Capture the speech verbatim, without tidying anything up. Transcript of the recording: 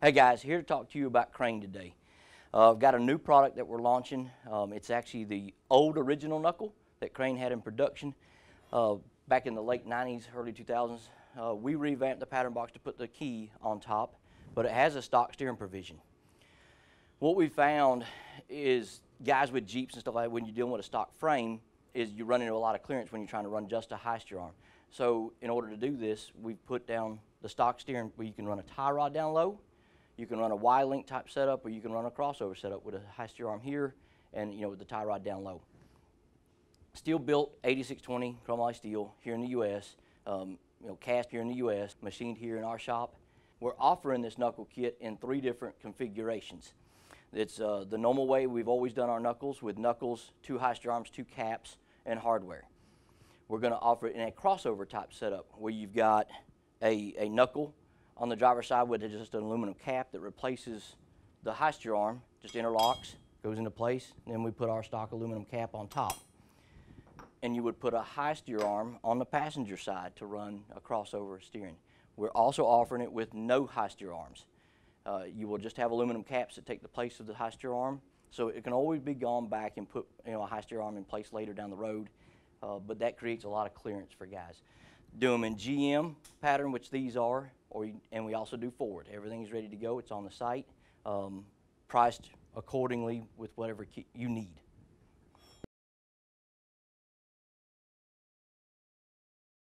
Hey guys, here to talk to you about Crane today. Uh, I've got a new product that we're launching. Um, it's actually the old original Knuckle that Crane had in production uh, back in the late nineties, early two thousands. Uh, we revamped the pattern box to put the key on top, but it has a stock steering provision. What we found is guys with Jeeps and stuff like that, when you're dealing with a stock frame, is you run into a lot of clearance when you're trying to run just a high steer arm. So in order to do this, we've put down the stock steering where you can run a tie rod down low. You can run a Y-link type setup, or you can run a crossover setup with a high steer arm here and, you know, with the tie rod down low. Steel built eighty-six twenty Chromoly Steel here in the U S, um, you know, cast here in the U S, machined here in our shop. We're offering this knuckle kit in three different configurations. It's uh, the normal way we've always done our knuckles, with knuckles, two high steer arms, two caps, and hardware. We're going to offer it in a crossover type setup where you've got a, a knuckle on the driver's side with just an aluminum cap that replaces the high steer arm, just interlocks, goes into place, and then we put our stock aluminum cap on top. And you would put a high steer arm on the passenger side to run a crossover steering. We're also offering it with no high steer arms. Uh, you will just have aluminum caps that take the place of the high steer arm, so it can always be gone back and put, you know, a high steer arm in place later down the road, uh, but that creates a lot of clearance for guys. Do them in G M pattern, which these are, or you, and we also do forward. Everything is ready to go. It's on the site, um, priced accordingly with whatever you need.